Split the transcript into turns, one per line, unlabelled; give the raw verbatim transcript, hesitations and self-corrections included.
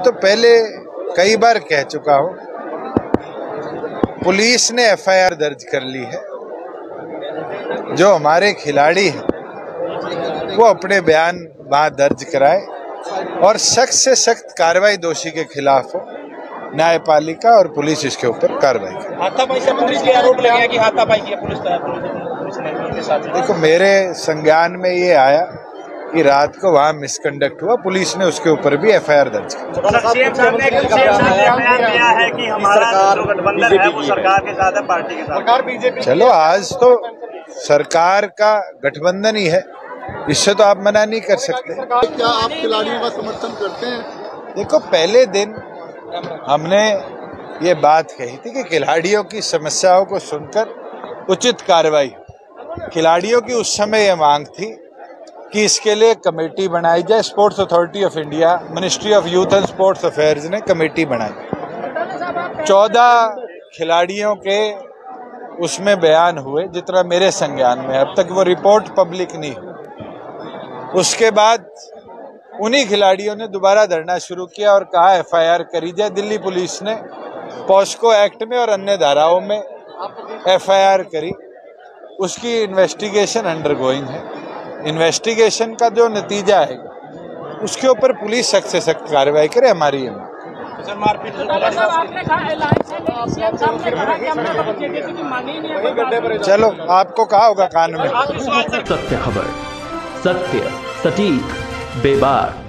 मैं तो पहले कई बार कह चुका हूं, पुलिस ने एफ आई आर दर्ज कर ली है। जो हमारे खिलाड़ी हैं वो अपने बयान वहां दर्ज कराए और सख्त से सख्त कार्रवाई दोषी के खिलाफ हो। न्यायपालिका और पुलिस इसके ऊपर कार्रवाई करे।
हाथापाई संबंधी के आरोप लगे हैं कि हाथापाई किया पुलिस पुलिस ने।
देखो, मेरे संज्ञान में ये आया कि रात को वहाँ मिसकंडक्ट हुआ, पुलिस ने उसके ऊपर भी एफ आई आर दर्ज की। चलो, आज तो सरकार का गठबंधन ही है, इससे तो आप मना नहीं कर सकते।
क्या आप खिलाड़ियों का समर्थन करते हैं?
देखो, पहले दिन हमने ये बात कही थी कि खिलाड़ियों की समस्याओं को सुनकर उचित कार्रवाई। खिलाड़ियों की उस समय ये मांग थी कि इसके लिए कमेटी बनाई जाए। Sports authority of India, ministry of youth and sports affairs ने कमेटी बनाई। चौदह खिलाड़ियों के उसमें बयान हुए, जितना मेरे संज्ञान में। अब तक वो रिपोर्ट पब्लिक नहीं हुई। उसके बाद उन्हीं खिलाड़ियों ने दोबारा धरना शुरू किया और कहा एफ आई आर करी जाए। दिल्ली पुलिस ने पॉस्को एक्ट में और अन्य धाराओं में एफ आई आर करी। उसकी इन्वेस्टिगेशन अंडरगोइंग है। इन्वेस्टिगेशन का जो नतीजा है उसके ऊपर पुलिस सख्त से सख्त कार्रवाई करे, हमारी है। चलो, आपको कहा होगा कान में।
सत्य खबर, सत्य, सटीक, बेबाक।